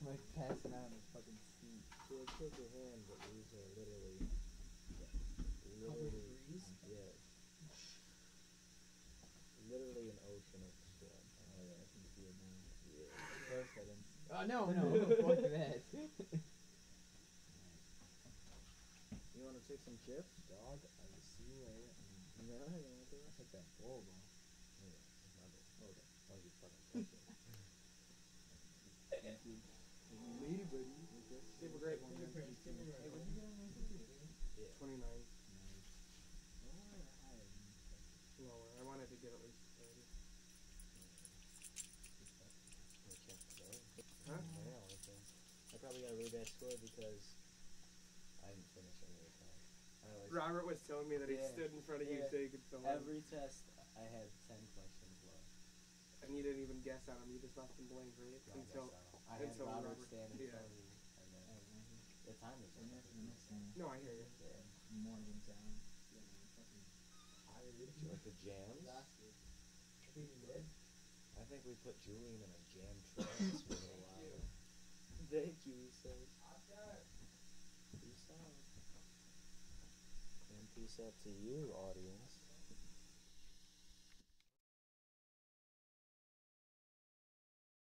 like passing out in his fucking seat. So like shake your hand, but these are literally yes. Literally an ocean of sweat. Oh yeah, I can see it now. Yeah. First I didn't. Oh no, fuck that. You want to take some chips? Dog, I will see you later. No, you want to? I took that bowl, bro. Yeah, okay. Oh, you fucking Thank you. Lady buddy. Super great. Hey, what did you get on my food? Yeah. 29. Nice. Lower. I wanted to get at least 30. Huh? I probably got a really bad score because I didn't finish any of the time. Robert was telling me that he Yeah. stood in front of you so you could fill in. Every test, I had 10 questions left. And you didn't even guess at him. You just left him blank, right? I had Robert stand in front of me. And then the time was No, I hear you. Yeah. Morning sound. Did you like the jams? I think you did. I think we put Julian in a jam trance for a little while. Thank you, he says. Peace out. And peace out to you, audience.